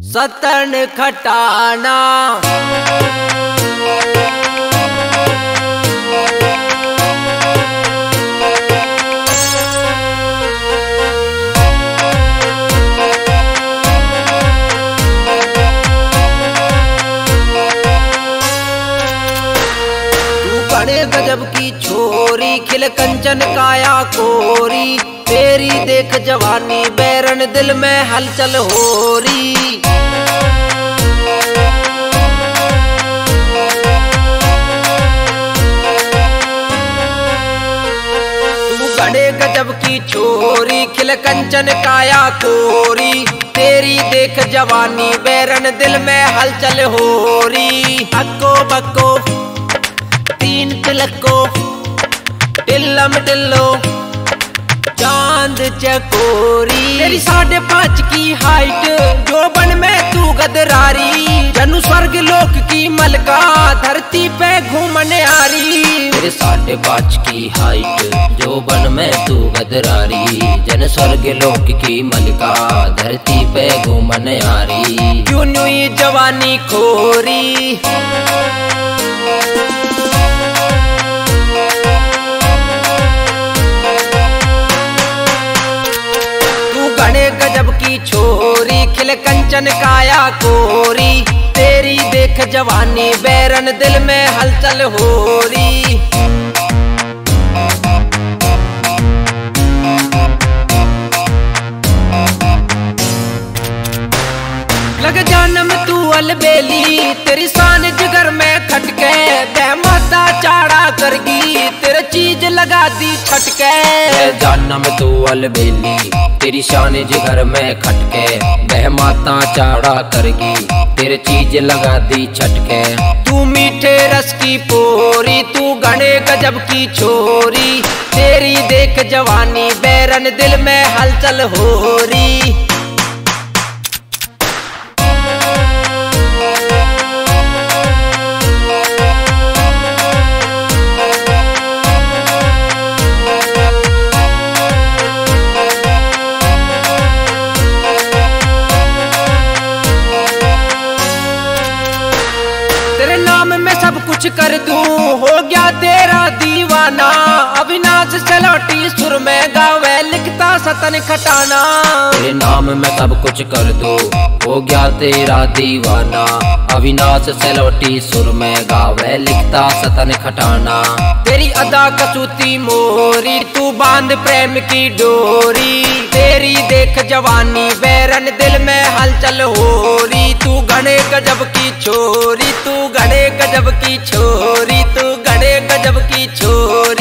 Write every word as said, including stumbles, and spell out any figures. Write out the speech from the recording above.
सतन खटाना। बड़े गजब की छोरी खिल कंचन काया कोरी, तेरी देख जवानी बैरन दिल में हलचल हो री। तू बड़े गजब की छोरी खिल कंचन काया कोरी, तेरी देख जवानी बैरन दिल में हलचल हो री। अक्को बक्को तीन तिलको टिल्लम टिल्लो चांद चकोरी, तेरी साढ़े पाँच की हाइट जोबन में तू गदरारी, जनु स्वर्ग लोक की मलका धरती पे घूमने आ रही। तेरे साढ़े पाँच की हाइट जोबन में तू गदरारी, जन स्वर्ग लोक की मलका धरती पे घूमने आ रही। क्यों न्यू ये जवानी खोरी, गजब की छोरी खिल कंचन काया कोरी, तेरी देख जवानी बैरन दिल में हलचल हो री। लग जानम तू अलबेली, तेरी शान जिगर में खटके, बहमाता चाड़ा करगी तेरे चीज लगा दी छटके। जानम तू अलबेली, तेरी शान जिगर में खटके, बहमाता चाड़ा करगी तेरे चीज लगा दी छटके। तू मीठे रस की पोरी, तू घने गजब की छोरी, तेरी देख जवानी बैरन दिल में हलचल हो री। सब कुछ कर दूं हो गया तेरा दीवाना, अविनाश सलोटी सुर में गावे लिखता सतन खटाना। तेरे नाम में सब कुछ कर दूं हो गया तेरा दीवाना, अविनाश सलोटी सुर में गावे लिखता सतन खटाना। तेरी अदा कसूती मोरी, तू बांध प्रेम की डोरी, तेरी देख जवानी बैरन दिल में हलचल हो री। तू घने गजब की छोरी, तू घने गजब की छोरी, तू घने गजब की छोरी।